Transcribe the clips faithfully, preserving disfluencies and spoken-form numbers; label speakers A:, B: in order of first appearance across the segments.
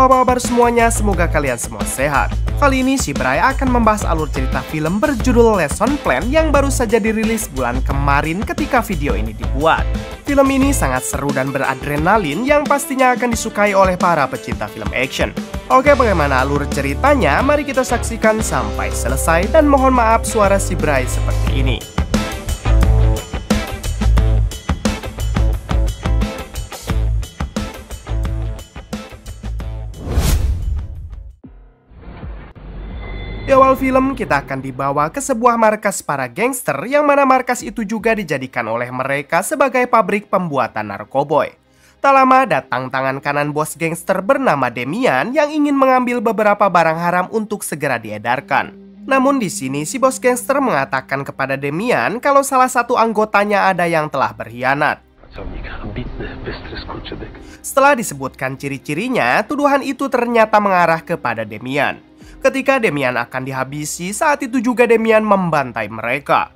A: apa kabar semuanya? Semoga kalian semua sehat. Kali ini si Bray akan membahas alur cerita film berjudul Lesson Plan yang baru saja dirilis bulan kemarin ketika video ini dibuat. Film ini sangat seru dan beradrenalin yang pastinya akan disukai oleh para pecinta film action. Oke, bagaimana alur ceritanya? Mari kita saksikan sampai selesai dan mohon maaf suara si Bray seperti ini. Di awal film, kita akan dibawa ke sebuah markas para gangster yang mana markas itu juga dijadikan oleh mereka sebagai pabrik pembuatan narkoboy. Tak lama datang tangan kanan bos gangster bernama Demian yang ingin mengambil beberapa barang haram untuk segera diedarkan. Namun di sini si bos gangster mengatakan kepada Demian kalau salah satu anggotanya ada yang telah berkhianat. Setelah disebutkan ciri-cirinya, tuduhan itu ternyata mengarah kepada Demian. Ketika Demian akan dihabisi, saat itu juga Demian membantai mereka.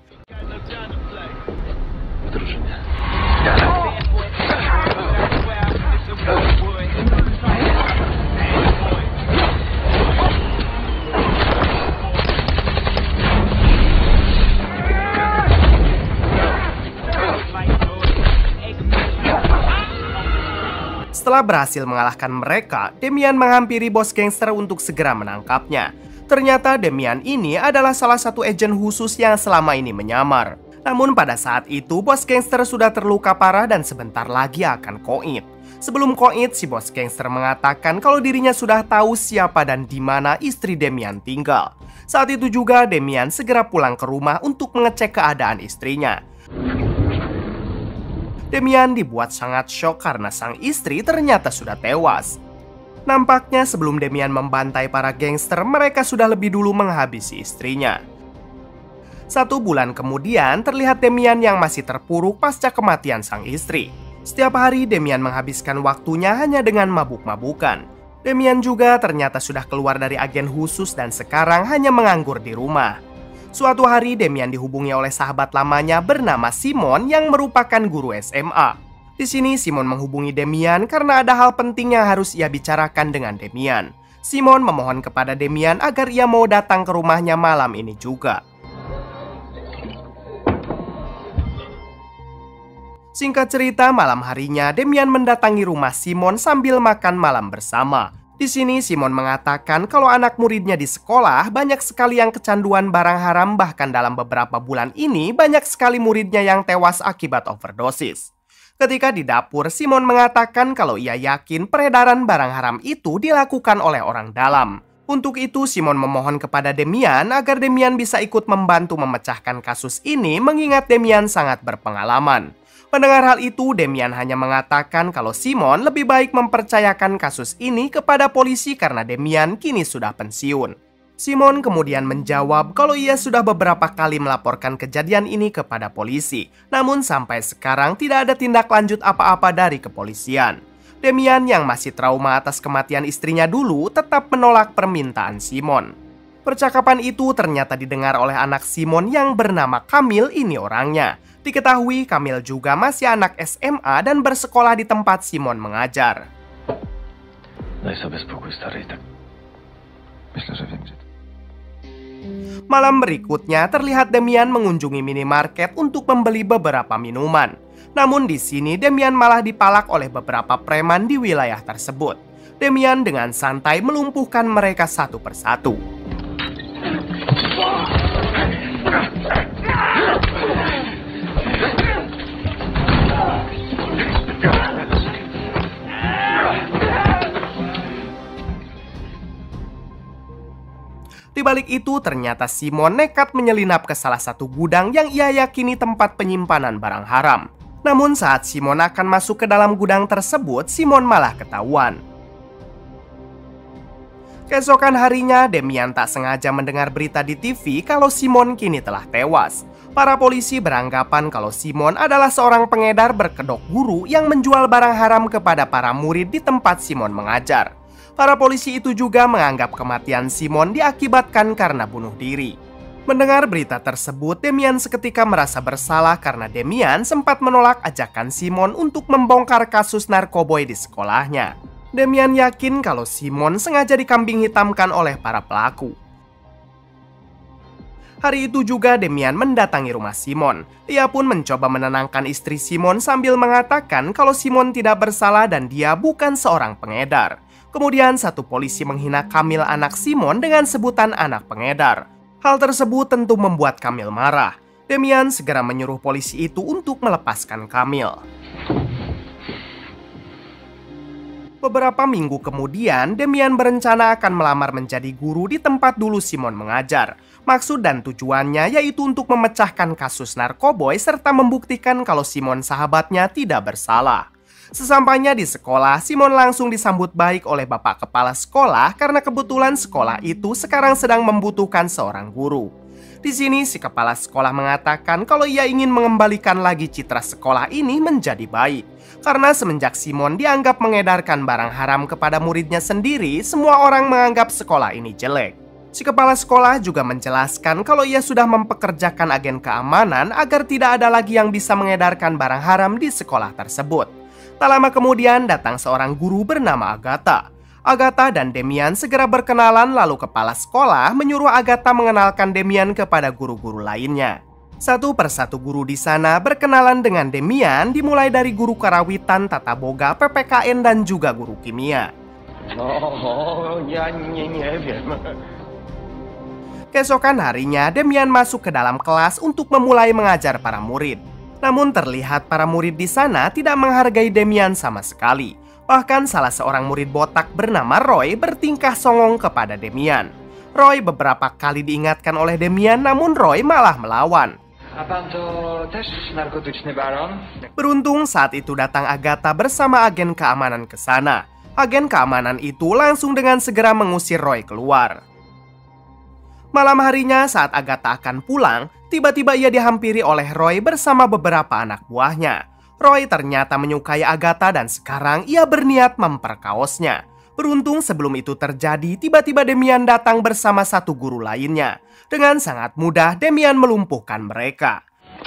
A: Setelah berhasil mengalahkan mereka, Demian menghampiri bos gangster untuk segera menangkapnya. Ternyata Demian ini adalah salah satu agen khusus yang selama ini menyamar. Namun pada saat itu, bos gangster sudah terluka parah dan sebentar lagi akan koit. Sebelum koit, si bos gangster mengatakan kalau dirinya sudah tahu siapa dan di mana istri Demian tinggal. Saat itu juga Demian segera pulang ke rumah untuk mengecek keadaan istrinya. Demian dibuat sangat syok karena sang istri ternyata sudah tewas. Nampaknya sebelum Demian membantai para gangster, mereka sudah lebih dulu menghabisi istrinya. Satu bulan kemudian, terlihat Demian yang masih terpuruk pasca kematian sang istri. Setiap hari Demian menghabiskan waktunya hanya dengan mabuk-mabukan. Demian juga ternyata sudah keluar dari agen khusus dan sekarang hanya menganggur di rumah. Suatu hari Demian dihubungi oleh sahabat lamanya bernama Simon yang merupakan guru S M A. Di sini Simon menghubungi Demian karena ada hal penting yang harus ia bicarakan dengan Demian. Simon memohon kepada Demian agar ia mau datang ke rumahnya malam ini juga. Singkat cerita, malam harinya Demian mendatangi rumah Simon sambil makan malam bersama. Di sini Simon mengatakan kalau anak muridnya di sekolah banyak sekali yang kecanduan barang haram, bahkan dalam beberapa bulan ini banyak sekali muridnya yang tewas akibat overdosis. Ketika di dapur, Simon mengatakan kalau ia yakin peredaran barang haram itu dilakukan oleh orang dalam. Untuk itu Simon memohon kepada Demian agar Demian bisa ikut membantu memecahkan kasus ini mengingat Demian sangat berpengalaman. Mendengar hal itu, Demian hanya mengatakan kalau Simon lebih baik mempercayakan kasus ini kepada polisi karena Demian kini sudah pensiun. Simon kemudian menjawab kalau ia sudah beberapa kali melaporkan kejadian ini kepada polisi, namun sampai sekarang tidak ada tindak lanjut apa-apa dari kepolisian. Demian yang masih trauma atas kematian istrinya dulu tetap menolak permintaan Simon. Percakapan itu ternyata didengar oleh anak Simon yang bernama Kamil, ini orangnya. Diketahui Kamil juga masih anak S M A dan bersekolah di tempat Simon mengajar. Malam berikutnya terlihat Demian mengunjungi minimarket untuk membeli beberapa minuman. Namun di sini Demian malah dipalak oleh beberapa preman di wilayah tersebut. Demian dengan santai melumpuhkan mereka satu persatu. Di balik itu, ternyata Simon nekat menyelinap ke salah satu gudang yang ia yakini tempat penyimpanan barang haram. Namun saat Simon akan masuk ke dalam gudang tersebut, Simon malah ketahuan. Keesokan harinya, Demian tak sengaja mendengar berita di T V kalau Simon kini telah tewas. Para polisi beranggapan kalau Simon adalah seorang pengedar berkedok guru yang menjual barang haram kepada para murid di tempat Simon mengajar. Para polisi itu juga menganggap kematian Simon diakibatkan karena bunuh diri. Mendengar berita tersebut, Demian seketika merasa bersalah karena Demian sempat menolak ajakan Simon untuk membongkar kasus narkoboy di sekolahnya. Demian yakin kalau Simon sengaja dikambing hitamkan oleh para pelaku. Hari itu juga Demian mendatangi rumah Simon. Ia pun mencoba menenangkan istri Simon sambil mengatakan kalau Simon tidak bersalah dan dia bukan seorang pengedar. Kemudian satu polisi menghina Kamil anak Simon dengan sebutan anak pengedar. Hal tersebut tentu membuat Kamil marah. Demian segera menyuruh polisi itu untuk melepaskan Kamil. Beberapa minggu kemudian, Demian berencana akan melamar menjadi guru di tempat dulu Simon mengajar. Maksud dan tujuannya yaitu untuk memecahkan kasus narkoboy serta membuktikan kalau Simon sahabatnya tidak bersalah. Sesampainya di sekolah, Simon langsung disambut baik oleh bapak kepala sekolah karena kebetulan sekolah itu sekarang sedang membutuhkan seorang guru. Di sini si kepala sekolah mengatakan kalau ia ingin mengembalikan lagi citra sekolah ini menjadi baik. Karena semenjak Simon dianggap mengedarkan barang haram kepada muridnya sendiri, semua orang menganggap sekolah ini jelek. Si kepala sekolah juga menjelaskan kalau ia sudah mempekerjakan agen keamanan agar tidak ada lagi yang bisa mengedarkan barang haram di sekolah tersebut. Tak lama kemudian datang seorang guru bernama Agatha. Agatha dan Demian segera berkenalan lalu kepala sekolah menyuruh Agatha mengenalkan Demian kepada guru-guru lainnya. Satu persatu guru di sana berkenalan dengan Demian dimulai dari guru karawitan, tata boga, P P K N dan juga guru kimia. Keesokan harinya Demian masuk ke dalam kelas untuk memulai mengajar para murid. Namun terlihat para murid di sana tidak menghargai Demian sama sekali. Bahkan salah seorang murid botak bernama Roy bertingkah songong kepada Demian. Roy beberapa kali diingatkan oleh Demian namun Roy malah melawan. Beruntung saat itu datang Agatha bersama agen keamanan ke sana. Agen keamanan itu langsung dengan segera mengusir Roy keluar. Malam harinya saat Agatha akan pulang, tiba-tiba ia dihampiri oleh Roy bersama beberapa anak buahnya. Roy ternyata menyukai Agatha dan sekarang ia berniat memperkaosnya. Beruntung sebelum itu terjadi, tiba-tiba Demian datang bersama satu guru lainnya. Dengan sangat mudah, Demian melumpuhkan mereka.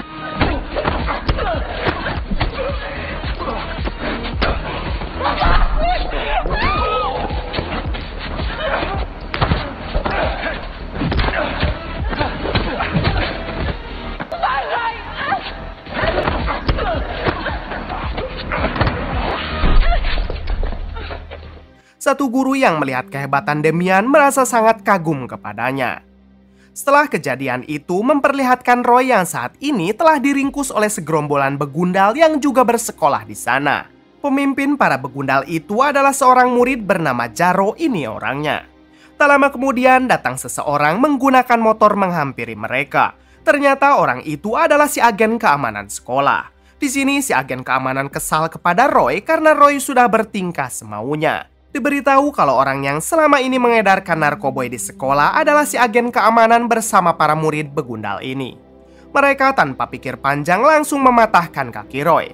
A: Satu guru yang melihat kehebatan Demian merasa sangat kagum kepadanya. Setelah kejadian itu memperlihatkan Roy yang saat ini telah diringkus oleh segerombolan begundal yang juga bersekolah di sana. Pemimpin para begundal itu adalah seorang murid bernama Jaro, ini orangnya. Tak lama kemudian datang seseorang menggunakan motor menghampiri mereka. Ternyata orang itu adalah si agen keamanan sekolah. Di sini si agen keamanan kesal kepada Roy karena Roy sudah bertingkah semaunya. Diberitahu kalau orang yang selama ini mengedarkan narkoboy di sekolah adalah si agen keamanan bersama para murid begundal ini. Mereka tanpa pikir panjang langsung mematahkan kaki Roy.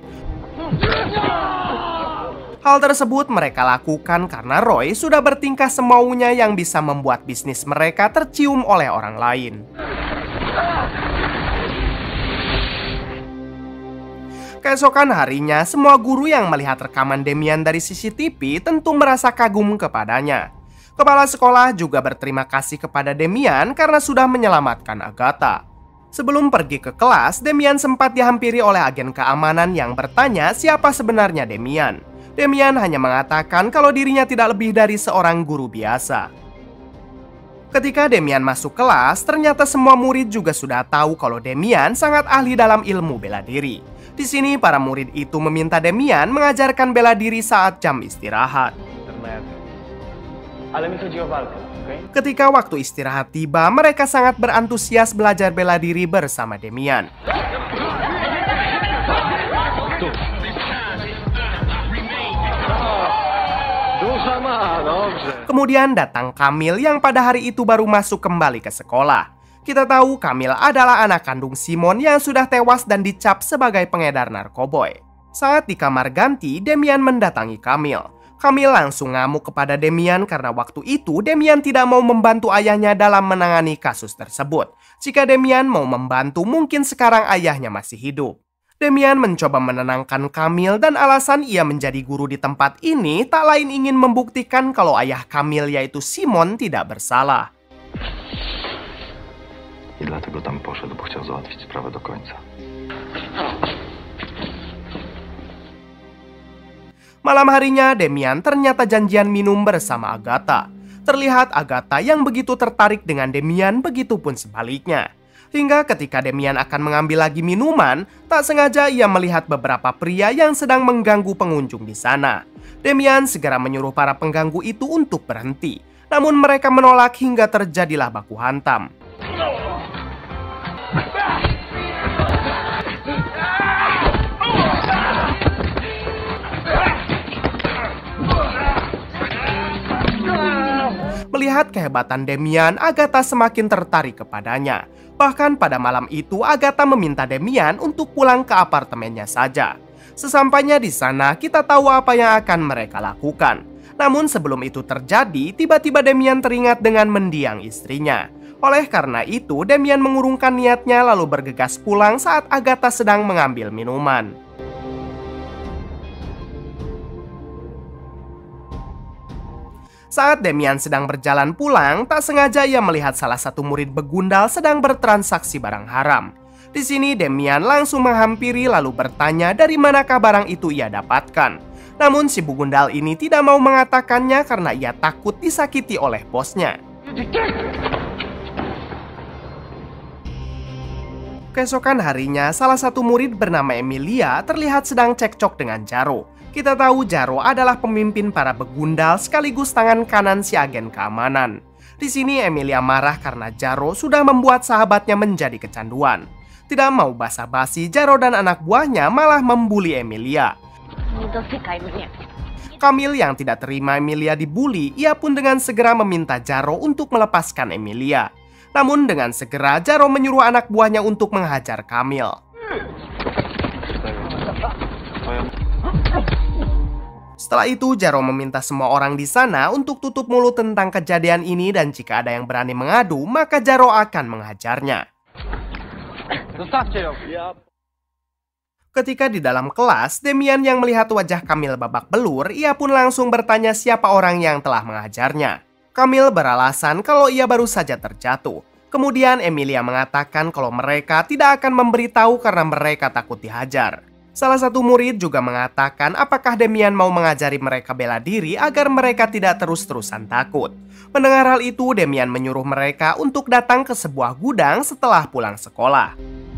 A: Hal tersebut mereka lakukan karena Roy sudah bertingkah semaunya yang bisa membuat bisnis mereka tercium oleh orang lain. Keesokan harinya, semua guru yang melihat rekaman Demian dari C C T V tentu merasa kagum kepadanya. Kepala sekolah juga berterima kasih kepada Demian karena sudah menyelamatkan Agatha. Sebelum pergi ke kelas, Demian sempat dihampiri oleh agen keamanan yang bertanya siapa sebenarnya Demian. Demian hanya mengatakan kalau dirinya tidak lebih dari seorang guru biasa. Ketika Demian masuk kelas, ternyata semua murid juga sudah tahu kalau Demian sangat ahli dalam ilmu bela diri. Di sini para murid itu meminta Demian mengajarkan bela diri saat jam istirahat. Ketika waktu istirahat tiba, mereka sangat berantusias belajar bela diri bersama Demian. Kemudian datang Kamil yang pada hari itu baru masuk kembali ke sekolah. Kita tahu Kamil adalah anak kandung Simon yang sudah tewas dan dicap sebagai pengedar narkoboy. Saat di kamar ganti, Demian mendatangi Kamil. Kamil langsung ngamuk kepada Demian karena waktu itu Demian tidak mau membantu ayahnya dalam menangani kasus tersebut. Jika Demian mau membantu, mungkin sekarang ayahnya masih hidup. Demian mencoba menenangkan Kamil dan alasan ia menjadi guru di tempat ini tak lain ingin membuktikan kalau ayah Kamil yaitu Simon tidak bersalah.
B: I dlatego tam poszedł, bo chciał załatwić sprawę do końca.
A: Malam harinya, Demian ternyata janjian minum bersama Agatha. Terlihat Agatha yang begitu tertarik dengan Demian, begitupun sebaliknya. Hingga ketika Demian akan mengambil lagi minuman, tak sengaja ia melihat beberapa pria yang sedang mengganggu pengunjung di sana. Demian segera menyuruh para pengganggu itu untuk berhenti. Namun mereka menolak hingga terjadilah baku hantam. Melihat kehebatan Demian, Agatha semakin tertarik kepadanya. Bahkan pada malam itu, Agatha meminta Demian untuk pulang ke apartemennya saja. Sesampainya di sana, kita tahu apa yang akan mereka lakukan. Namun sebelum itu terjadi, tiba-tiba Demian teringat dengan mendiang istrinya. Oleh karena itu, Demian mengurungkan niatnya lalu bergegas pulang saat Agatha sedang mengambil minuman. Saat Demian sedang berjalan pulang, tak sengaja ia melihat salah satu murid begundal sedang bertransaksi barang haram. Di sini Demian langsung menghampiri lalu bertanya dari manakah barang itu ia dapatkan. Namun si begundal ini tidak mau mengatakannya karena ia takut disakiti oleh bosnya. Keesokan harinya, salah satu murid bernama Emilia terlihat sedang cekcok dengan Jaro. Kita tahu Jaro adalah pemimpin para begundal sekaligus tangan kanan si agen keamanan. Di sini Emilia marah karena Jaro sudah membuat sahabatnya menjadi kecanduan. Tidak mau basa-basi, Jaro dan anak buahnya malah membuli Emilia. Kamil yang tidak terima Emilia dibuli, ia pun dengan segera meminta Jaro untuk melepaskan Emilia. Namun dengan segera Jaro menyuruh anak buahnya untuk menghajar Kamil. Setelah itu, Jaro meminta semua orang di sana untuk tutup mulut tentang kejadian ini dan jika ada yang berani mengadu, maka Jaro akan menghajarnya. Ketika di dalam kelas, Demian yang melihat wajah Kamil babak belur, ia pun langsung bertanya siapa orang yang telah menghajarnya. Kamil beralasan kalau ia baru saja terjatuh. Kemudian Emilia mengatakan kalau mereka tidak akan memberitahu karena mereka takut dihajar. Salah satu murid juga mengatakan apakah Demian mau mengajari mereka bela diri agar mereka tidak terus-terusan takut. Mendengar hal itu, Demian menyuruh mereka untuk datang ke sebuah gudang setelah pulang sekolah.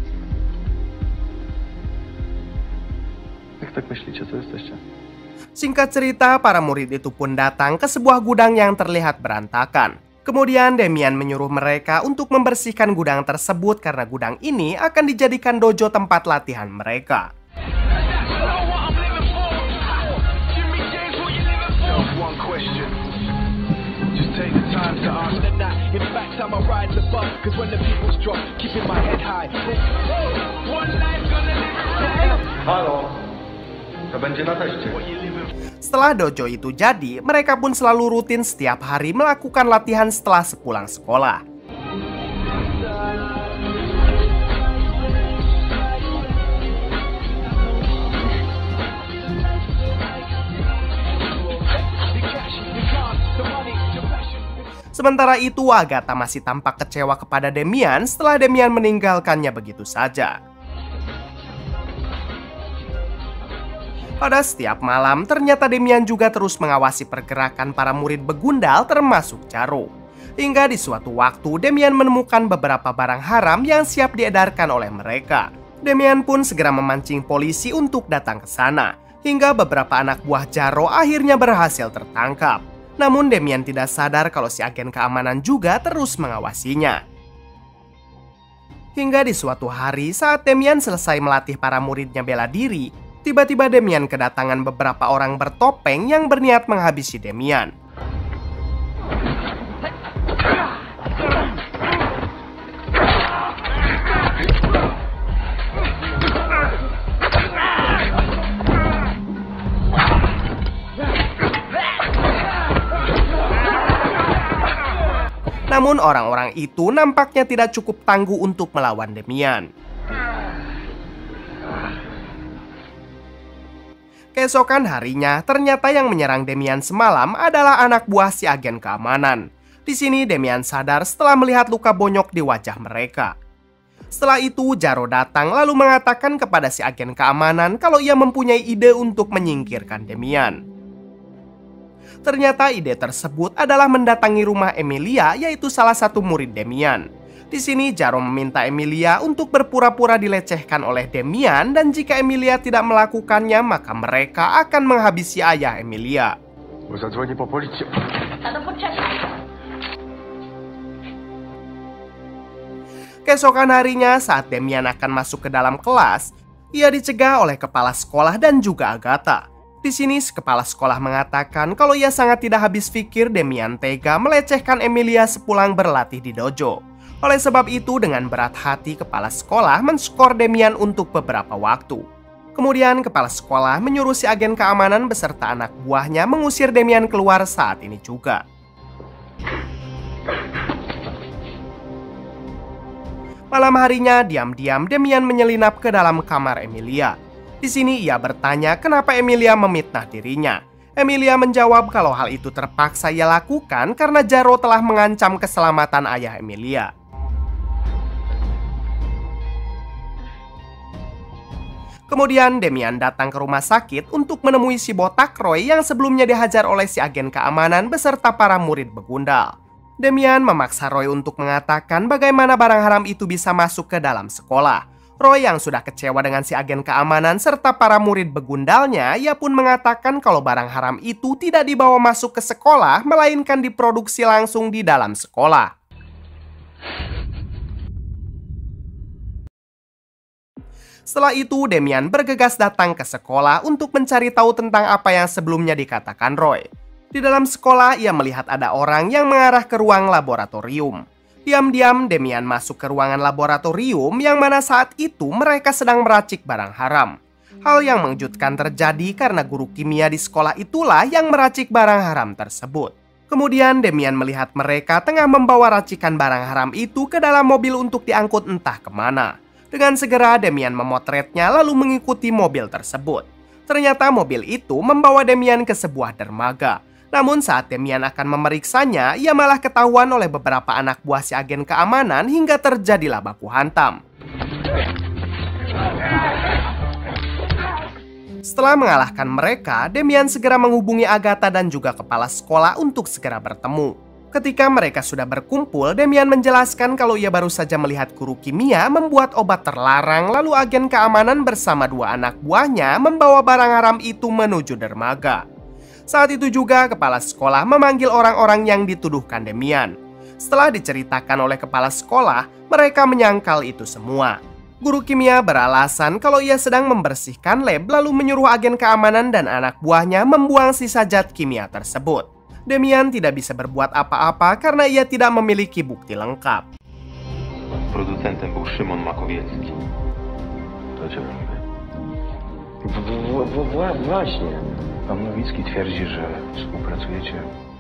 A: Singkat cerita, para murid itu pun datang ke sebuah gudang yang terlihat berantakan. Kemudian Demian menyuruh mereka untuk membersihkan gudang tersebut karena gudang ini akan dijadikan dojo tempat latihan mereka. Setelah dojo itu jadi, mereka pun selalu rutin setiap hari melakukan latihan setelah sepulang sekolah. Sementara itu, Agatha masih tampak kecewa kepada Demian setelah Demian meninggalkannya begitu saja. Pada setiap malam, ternyata Demian juga terus mengawasi pergerakan para murid begundal termasuk Jaro. Hingga di suatu waktu, Demian menemukan beberapa barang haram yang siap diedarkan oleh mereka. Demian pun segera memancing polisi untuk datang ke sana. Hingga beberapa anak buah Jaro akhirnya berhasil tertangkap. Namun Demian tidak sadar kalau si agen keamanan juga terus mengawasinya. Hingga di suatu hari saat Demian selesai melatih para muridnya bela diri, tiba-tiba Demian kedatangan beberapa orang bertopeng yang berniat menghabisi Demian. Namun orang-orang itu nampaknya tidak cukup tangguh untuk melawan Demian. Keesokan harinya, ternyata yang menyerang Demian semalam adalah anak buah si agen keamanan. Di sini Demian sadar setelah melihat luka bonyok di wajah mereka. Setelah itu, Jaro datang lalu mengatakan kepada si agen keamanan kalau ia mempunyai ide untuk menyingkirkan Demian. Ternyata ide tersebut adalah mendatangi rumah Emilia, yaitu salah satu murid Demian. Di sini Jaro meminta Emilia untuk berpura-pura dilecehkan oleh Demian, dan jika Emilia tidak melakukannya maka mereka akan menghabisi ayah Emilia. Keesokan harinya saat Demian akan masuk ke dalam kelas, ia dicegah oleh kepala sekolah dan juga Agatha. Di sini kepala sekolah mengatakan kalau ia sangat tidak habis pikir Demian tega melecehkan Emilia sepulang berlatih di dojo. Oleh sebab itu, dengan berat hati kepala sekolah menskor Demian untuk beberapa waktu. Kemudian kepala sekolah menyuruh si agen keamanan beserta anak buahnya mengusir Demian keluar saat ini juga. Malam harinya, diam-diam Demian menyelinap ke dalam kamar Emilia. Di sini ia bertanya kenapa Emilia memitnah dirinya. Emilia menjawab kalau hal itu terpaksa ia lakukan karena Jaro telah mengancam keselamatan ayah Emilia. Kemudian Demian datang ke rumah sakit untuk menemui si botak Roy yang sebelumnya dihajar oleh si agen keamanan beserta para murid begundal. Demian memaksa Roy untuk mengatakan bagaimana barang haram itu bisa masuk ke dalam sekolah. Roy yang sudah kecewa dengan si agen keamanan serta para murid begundalnya, ia pun mengatakan kalau barang haram itu tidak dibawa masuk ke sekolah, melainkan diproduksi langsung di dalam sekolah. Setelah itu, Demian bergegas datang ke sekolah untuk mencari tahu tentang apa yang sebelumnya dikatakan Roy. Di dalam sekolah, ia melihat ada orang yang mengarah ke ruang laboratorium. Diam-diam, Demian masuk ke ruangan laboratorium yang mana saat itu mereka sedang meracik barang haram. Hal yang mengejutkan terjadi karena guru kimia di sekolah itulah yang meracik barang haram tersebut. Kemudian Demian melihat mereka tengah membawa racikan barang haram itu ke dalam mobil untuk diangkut entah kemana. Dengan segera Demian memotretnya lalu mengikuti mobil tersebut. Ternyata mobil itu membawa Demian ke sebuah dermaga. Namun saat Demian akan memeriksanya, ia malah ketahuan oleh beberapa anak buah si agen keamanan hingga terjadilah baku hantam. Setelah mengalahkan mereka, Demian segera menghubungi Agatha dan juga kepala sekolah untuk segera bertemu. Ketika mereka sudah berkumpul, Demian menjelaskan kalau ia baru saja melihat guru kimia membuat obat terlarang, lalu agen keamanan bersama dua anak buahnya membawa barang haram itu menuju dermaga. Saat itu juga kepala sekolah memanggil orang-orang yang dituduhkan Demian. Setelah diceritakan oleh kepala sekolah, mereka menyangkal itu semua. Guru kimia beralasan kalau ia sedang membersihkan lab lalu menyuruh agen keamanan dan anak buahnya membuang sisa zat kimia tersebut. Demian tidak bisa berbuat apa-apa karena ia tidak memiliki bukti lengkap.
B: Producentem był Szymon Makowiecki. To cię Właśnie. Pan Nowicki twierdzi, że współpracujecie.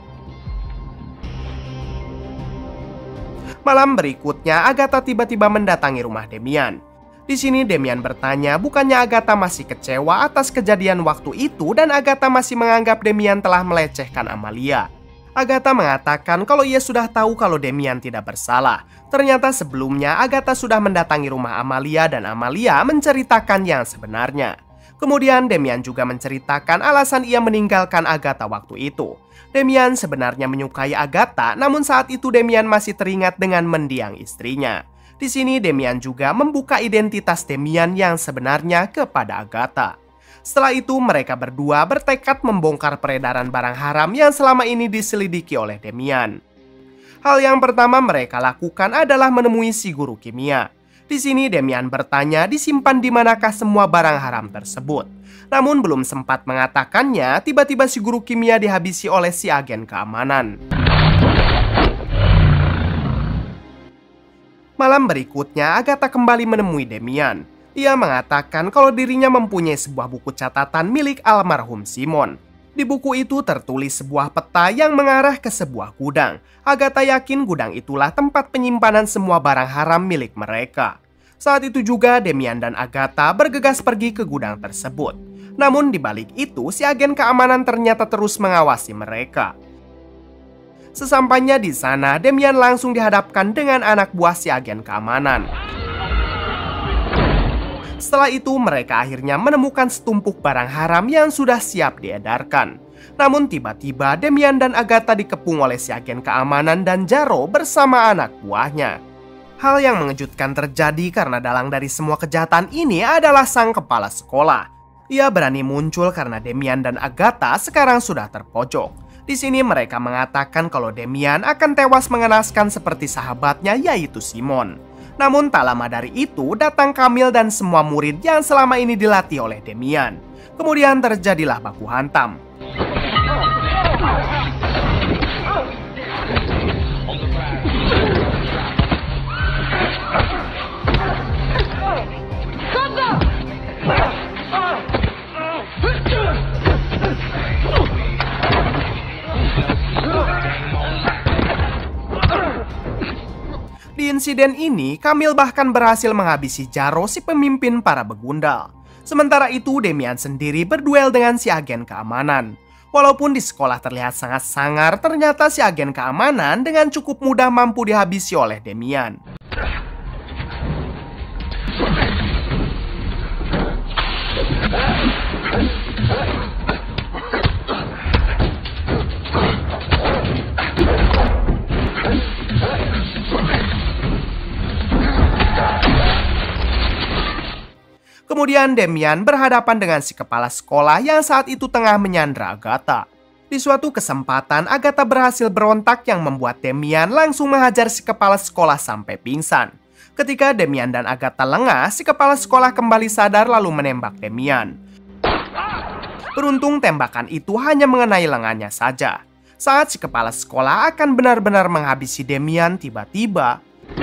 A: Malam berikutnya, Agatha tiba-tiba mendatangi rumah Demian. Di sini Demian bertanya bukannya Agatha masih kecewa atas kejadian waktu itu dan Agatha masih menganggap Demian telah melecehkan Amalia. Agatha mengatakan kalau ia sudah tahu kalau Demian tidak bersalah. Ternyata sebelumnya Agatha sudah mendatangi rumah Amalia dan Amalia menceritakan yang sebenarnya. Kemudian Demian juga menceritakan alasan ia meninggalkan Agatha waktu itu. Demian sebenarnya menyukai Agatha, namun saat itu Demian masih teringat dengan mendiang istrinya. Di sini Demian juga membuka identitas Demian yang sebenarnya kepada Agatha. Setelah itu mereka berdua bertekad membongkar peredaran barang haram yang selama ini diselidiki oleh Demian. Hal yang pertama mereka lakukan adalah menemui si guru kimia. Di sini Demian bertanya disimpan di manakah semua barang haram tersebut. Namun belum sempat mengatakannya, tiba-tiba si guru kimia dihabisi oleh si agen keamanan. Malam berikutnya, Agatha kembali menemui Demian. Ia mengatakan kalau dirinya mempunyai sebuah buku catatan milik almarhum Simon. Di buku itu tertulis sebuah peta yang mengarah ke sebuah gudang. Agatha yakin gudang itulah tempat penyimpanan semua barang haram milik mereka. Saat itu juga Demian dan Agatha bergegas pergi ke gudang tersebut. Namun di balik itu, si agen keamanan ternyata terus mengawasi mereka. Sesampainya di sana, Demian langsung dihadapkan dengan anak buah si agen keamanan. Setelah itu, mereka akhirnya menemukan setumpuk barang haram yang sudah siap diedarkan. Namun tiba-tiba Demian dan Agatha dikepung oleh si agen keamanan dan Jaro bersama anak buahnya. Hal yang mengejutkan terjadi karena dalang dari semua kejahatan ini adalah sang kepala sekolah. Ia berani muncul karena Demian dan Agatha sekarang sudah terpojok. Di sini mereka mengatakan kalau Demian akan tewas mengenaskan seperti sahabatnya, yaitu Simon. Namun tak lama dari itu datang Kamil dan semua murid yang selama ini dilatih oleh Demian. Kemudian terjadilah baku hantam. Di insiden ini, Kamil bahkan berhasil menghabisi Jaro, si pemimpin para begundal. Sementara itu, Demian sendiri berduel dengan si agen keamanan. Walaupun di sekolah terlihat sangat sangar, ternyata si agen keamanan dengan cukup mudah mampu dihabisi oleh Demian. Kemudian Demian berhadapan dengan si kepala sekolah yang saat itu tengah menyandra Agatha. Di suatu kesempatan, Agatha berhasil berontak yang membuat Demian langsung menghajar si kepala sekolah sampai pingsan. Ketika Demian dan Agatha lengah, si kepala sekolah kembali sadar lalu menembak Demian. Beruntung tembakan itu hanya mengenai lengannya saja. Saat si kepala sekolah akan benar-benar menghabisi Demian, tiba-tiba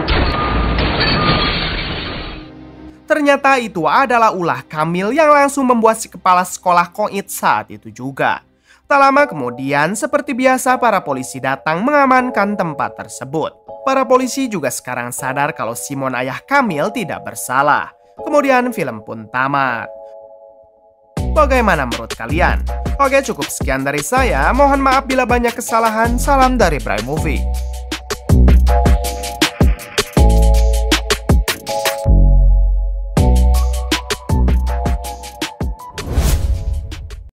A: ternyata itu adalah ulah Kamil yang langsung membuat si kepala sekolah koit saat itu juga. Tak lama kemudian, seperti biasa para polisi datang mengamankan tempat tersebut. Para polisi juga sekarang sadar kalau Simon ayah Kamil tidak bersalah. Kemudian film pun tamat. Bagaimana menurut kalian? Oke, cukup sekian dari saya. Mohon maaf bila banyak kesalahan. Salam dari Prime Movie.